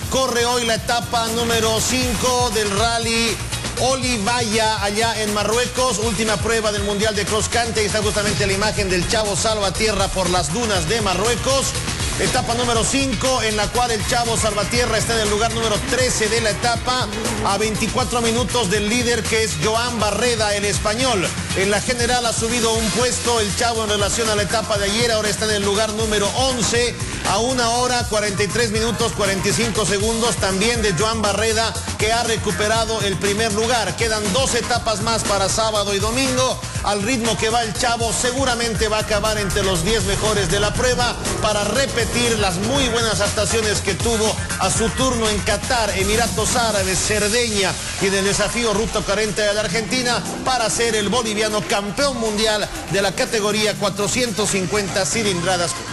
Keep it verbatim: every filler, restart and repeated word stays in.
corre hoy la etapa número cinco del Rally Olivaya allá en Marruecos, última prueba del Mundial de Cross Country. Está justamente la imagen del Chavo Salvatierra por las dunas de Marruecos. Etapa número cinco, en la cual el Chavo Salvatierra está en el lugar número trece de la etapa, a veinticuatro minutos del líder, que es Joan Barreda, el español. En la general ha subido un puesto el Chavo en relación a la etapa de ayer, ahora está en el lugar número once, a una hora, cuarenta y tres minutos, cuarenta y cinco segundos, también de Joan Barreda, que ha recuperado el primer lugar. Quedan dos etapas más para sábado y domingo. Al ritmo que va el Chavo, seguramente va a acabar entre los diez mejores de la prueba para repetir las muy buenas actuaciones que tuvo a su turno en Qatar, Emiratos Árabes, Cerdeña y en el desafío Ruta cuarenta de la Argentina, para ser el boliviano campeón mundial de la categoría cuatrocientos cincuenta cilindradas.